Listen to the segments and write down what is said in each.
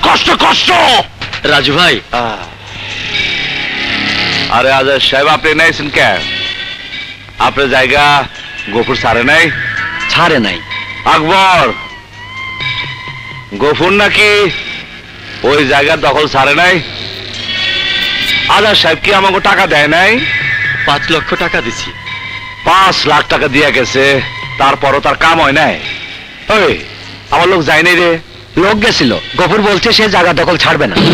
কষ্ট কষ্ট। রাজু ভাই, আরে আজাদ সাহেব আপনি নাইছেন কে? আপনার জায়গা গফুর ছাড়ে নাই? ছাড়ে নাই। আকবর, গফুর নাকি ওই জায়গার দখল ছাড়ে নাই? আজাদ সাহেব কি আমাকে টাকা দেয় নাই? 5 লক্ষ টাকা দিছি। 5 লাখ টাকা দিয়া গেছে, তারপরও তার কাম হয় নাই। ওই আমার লোক যায় নাই রে। লোক গেছিল, গফুর বলছে সে জায়গা দখল ছাড়বে না।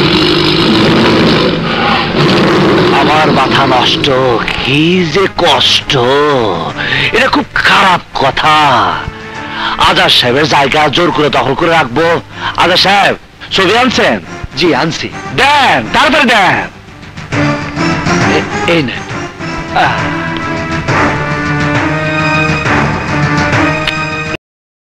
আমার মাথা নষ্ট, কি যে কষ্ট, এটা খুব খারাপ কথা। আজাদ সাহেবের জায়গা জোর করে দখল করে রাখবো? আজাদ সাহেব ছবি আনছেন? জি আনছি। দেন, তাড়াতাড়ি দেন। এই নেন।